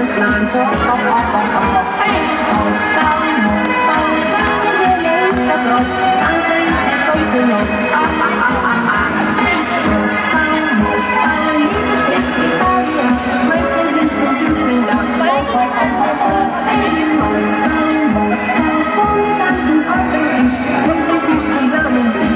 schönes Land. Hey, Moskau, Moskau, deine Seele ist so groß, da ist der Teufel los. Hey, Moskau, Moskau, Liebe schmeckt Italien, Mädchen sind zum Küssen da. Hey, Moskau, Moskau, komm, wir tanzen auf den Tisch, bis der Tisch zusammenbricht.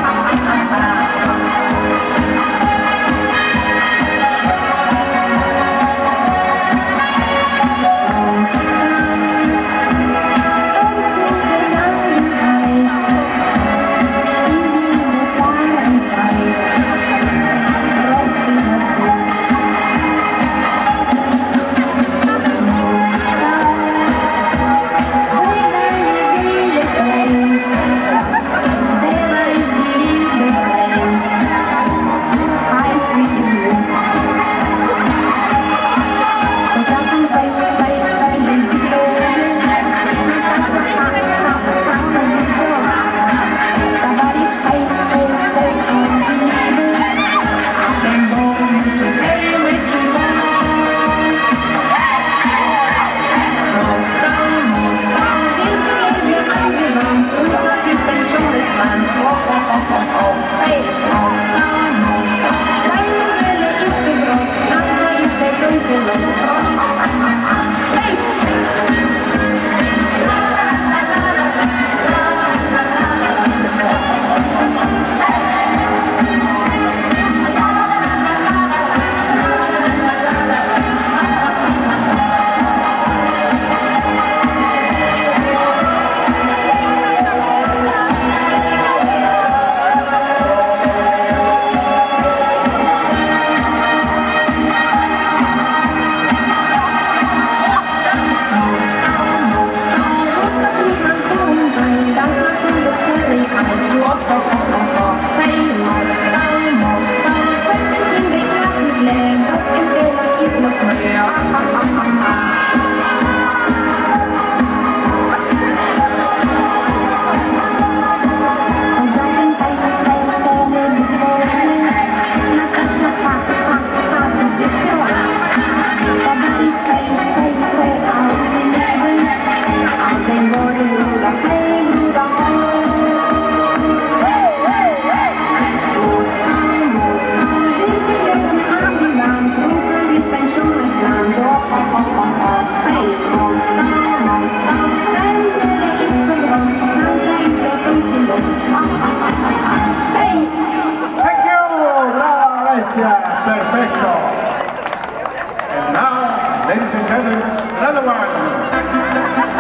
Perfecto. And now, ladies and gentlemen, another one.